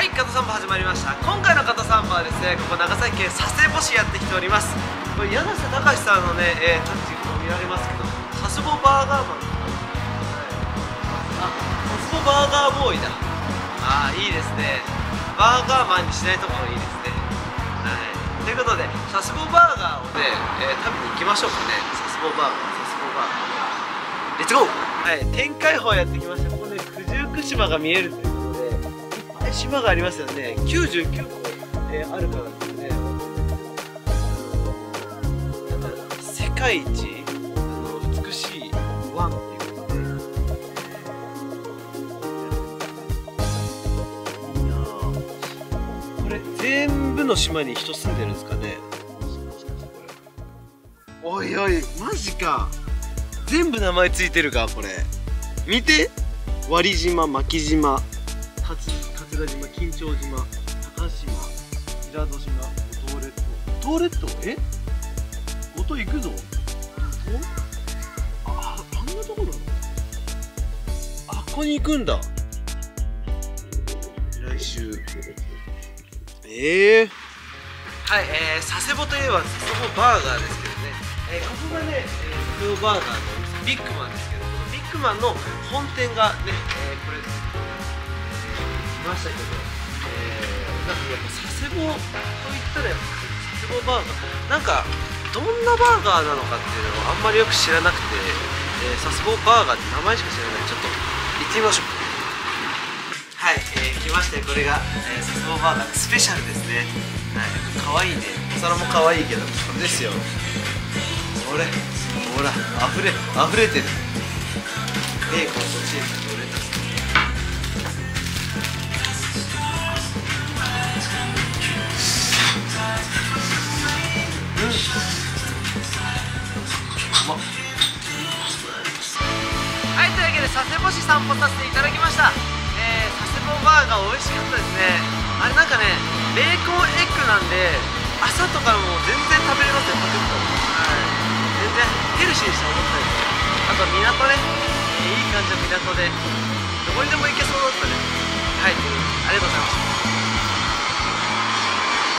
はい、カタサンバ始まりました。今回のカタサンバはですね、ここ長崎県佐世保市やってきております。これ柳瀬隆さんのね、タッチこう見られますけど、佐世保バーガーマン、あ、佐世保バーガーボーイだ。ああ、いいですね。バーガーマンにしないところいいですね。はい、ということで佐世保バーガーをね、食べに行きましょうかね。佐世保バーガー、佐世保バーガー、レッツゴー。はい、天海峰やってきました。ここね、九十九島が見えるということで、いっぱい島がありますよね。99個、あるからですね。世界一美しい湾っていうことで、いやー、これ全部の島に人住んでるんですかね。おいおい、マジか。全部名前ついてるか、これ。見て、割島、牧島、桂島、金長島、高島、平戸島、五島列島。五島列島、五島行くぞ。あんなとこなの。あ、ここに行くんだ。来週。はい、佐世保といえば佐世保バーガーですけどね。ここがね、佐世保バーガーのビッグマンですけど、このビッグマンの本店がね、これ来ましたけど、なんかやっぱ佐世保といったらやっぱ佐世保バーガー、なんかどんなバーガーなのかっていうのをあんまりよく知らなくて、佐世保バーガーって名前しか知らない。ちょっと行ってみましょう。はい、来ましたよ。これが、佐世保バーガースペシャルですね。はい、可愛いね。お皿も可愛いけど、これですよ。これ、ほら、溢れてる。ベーコンとチーズとレタス。うん。うまっ。はい、というわけで佐世保市散歩させていただきました。佐世保バーガー美味しかったですね。あれなんかね、ベーコンエッグなんで朝とかも全然食べれますよ、パクッと。はい、全然ヘルシーにして思ったですね。あと港ね、いい感じの港でどこにでも行けそうだったね。